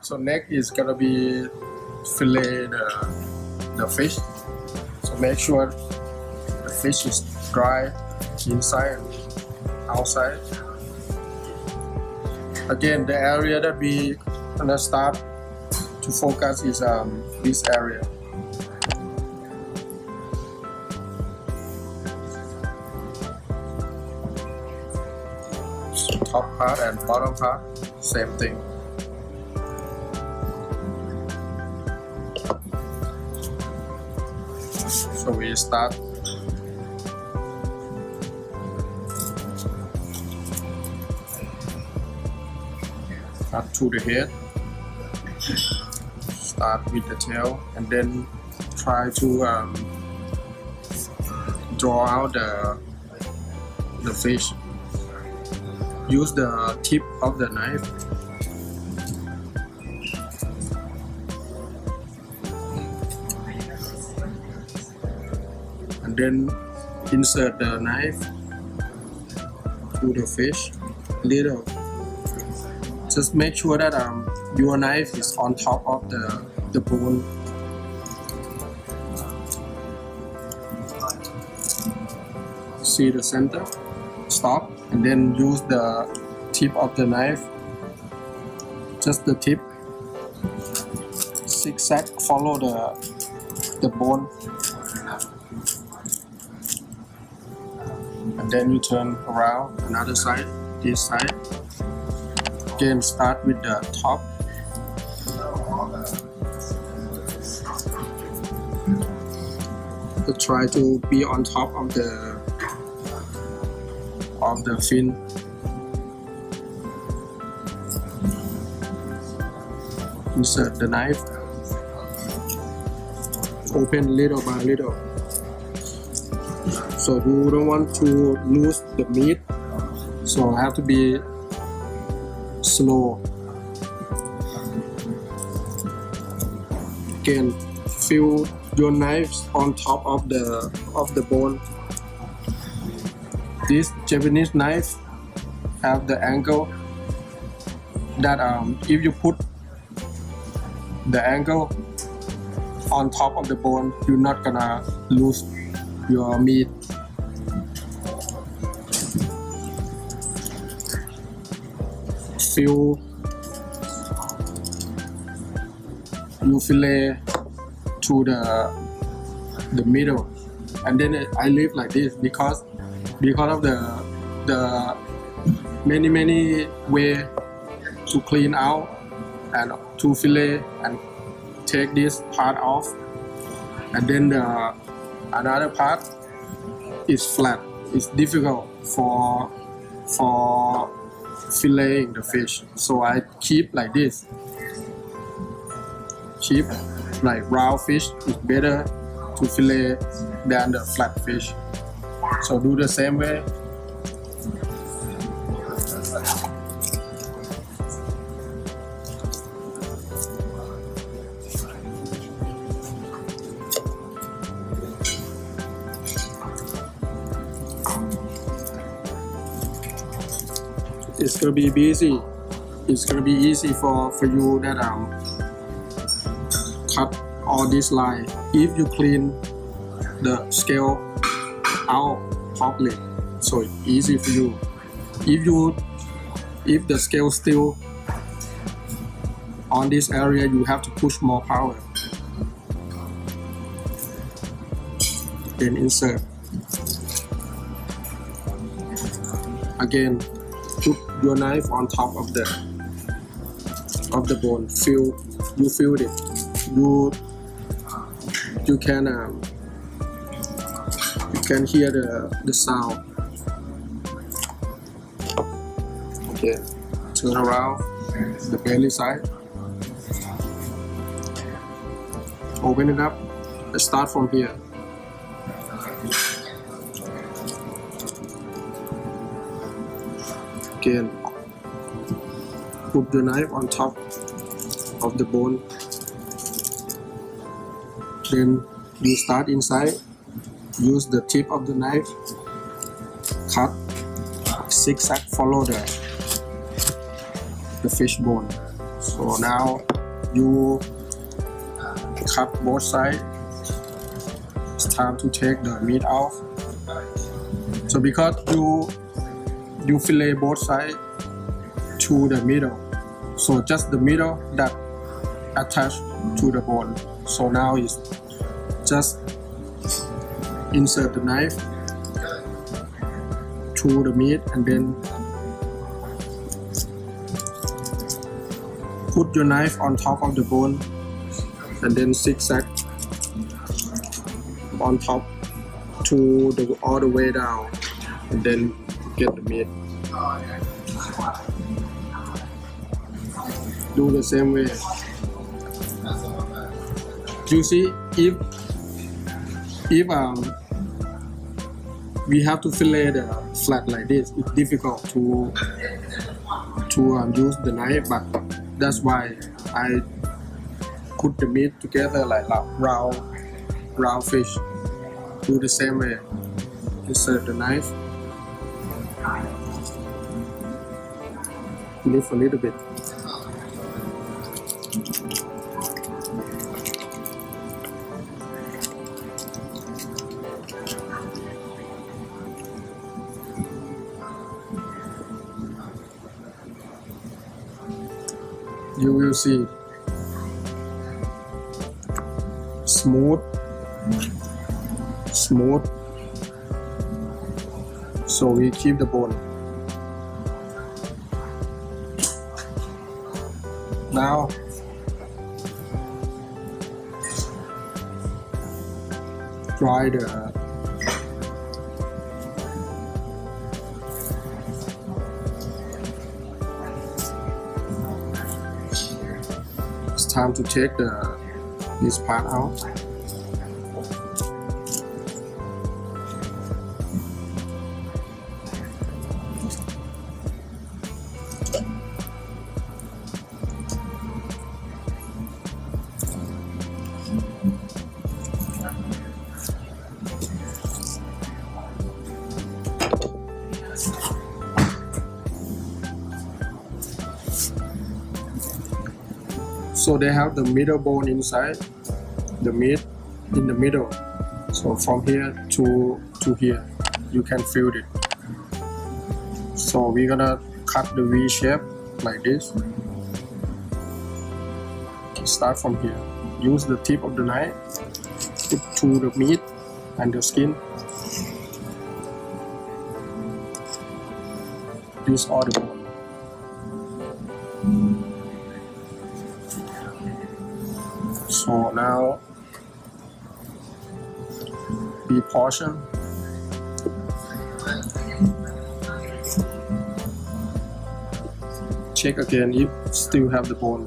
So next is gonna be fillet the fish. So make sure the fish is dry inside and outside. Again, the area that we gonna start to focus is this area. So top part and bottom part, same thing. So we start to the head, start with the tail, and then try to draw out the fish. Use the tip of the knife. And then insert the knife to the fish little. Just make sure that your knife is on top of the bone. See the center? Stop, and then use the tip of the knife. Just the tip. Zigzag, follow the bone. And then you turn around another side, this side. Again, start with the top. So try to be on top of the fin. Insert the knife. Open little by little. So you don't want to lose the meat, so have to be slow. Again, feel your knives on top of the bone. This Japanese knife have the angle that if you put the angle on top of the bone, you're not gonna lose your meat. Feel you fillet to the middle, and then I leave like this because of the many way to clean out and to fillet and take this part off, and then another part is flat. It's difficult for filleting the fish, so I keep like this. Keep like round fish is better to fillet than the flat fish. So do the same way. It's gonna be easy. It's gonna be easy for you that cut all this line if you clean the scale out properly. So it's easy for you. If the scale still on this area, you have to push more power. Then insert. Again, put your knife on top of the bone. You feel it. You can hear the sound. Okay, turn around the belly side. Open it up. Let's start from here. Again, put your knife on top of the bone. Then you start inside. Use the tip of the knife. Cut. Zigzag. Follow the fish bone. So now you cut both sides, it's time to take the meat off. So because you fillet both sides to the middle, so just the middle that attached to the bone. So now is just insert the knife to the meat and then put your knife on top of the bone and then zigzag on top to the all the way down and then get the meat. Do the same way. You see, if we have to fillet the flat like this, it's difficult to use the knife, but that's why I put the meat together like round fish. Do the same way. Insert the knife, lift a little bit. You will see smooth, so we keep the bone. Now dry the time to take this part out. So they have the middle bone inside, the meat in the middle. So from here to here, you can feel it. So we're gonna cut the V shape like this. Start from here. Use the tip of the knife, put to the meat and the skin. This all the bone. So now we portion. Check again if still have the bone.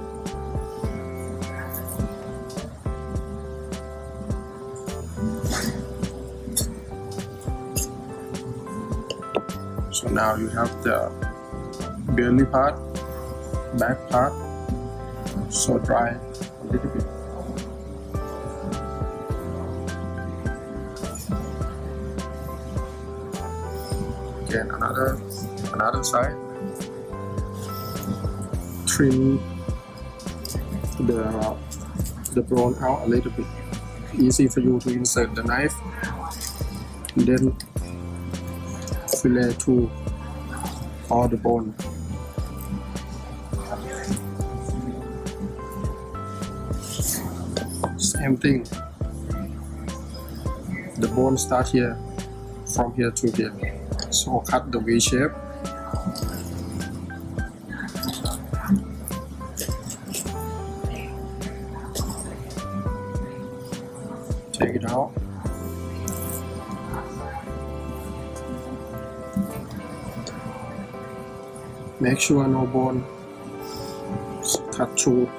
So now you have the belly part, back part. So dry a little bit. Again, another side. Trim the bone out a little bit. Easy for you to insert the knife and then fillet to all the bone. Same thing. The bone start here, from here to here. So cut the V shape. Take it out. Make sure no bone. Cut through.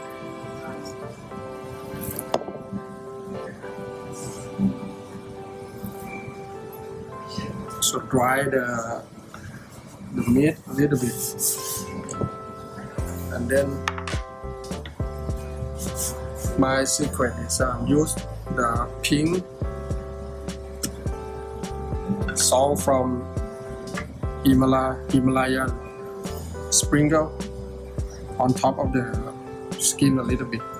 So dry the meat a little bit, and then my secret is use the pink salt from Himalayan sprinkle on top of the skin a little bit,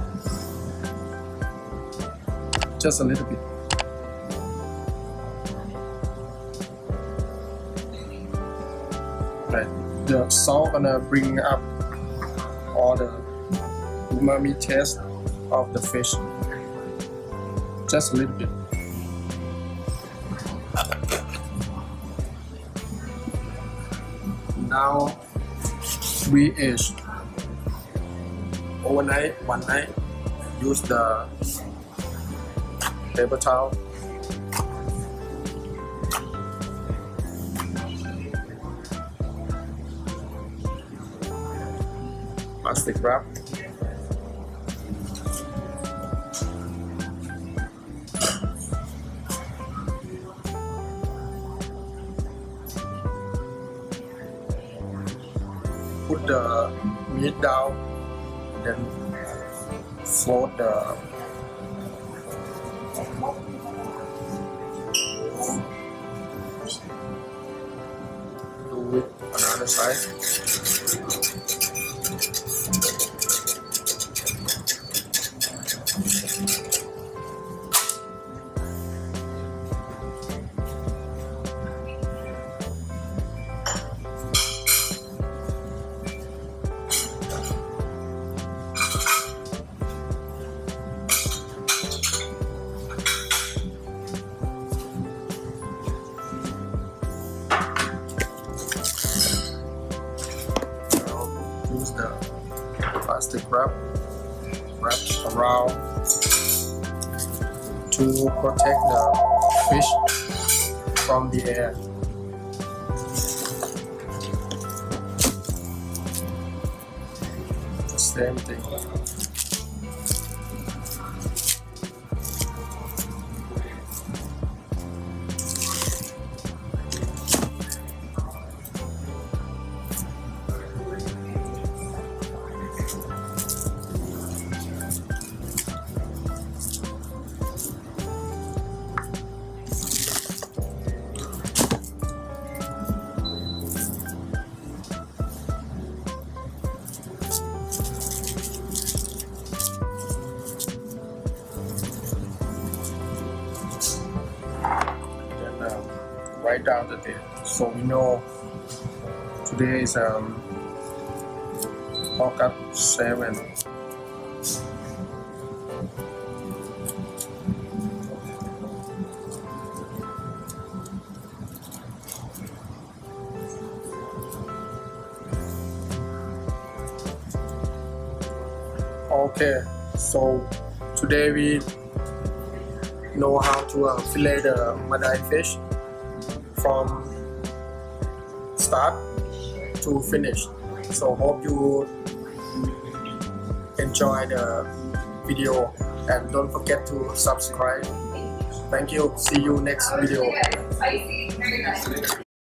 just a little bit. Right, the salt gonna bring up all the umami taste of the fish, just a little bit. Now we age overnight, one night. Use the paper towel. Plastic wrap. Put the meat down, then float the do it another side. Use the plastic wrap around to protect the fish from the air. The same thing. Write down the date so we know today is August 7. Okay, so today we know how to fillet the Madai fish from start to finish. So hope you enjoy the video and don't forget to subscribe. Thank you. See you next video.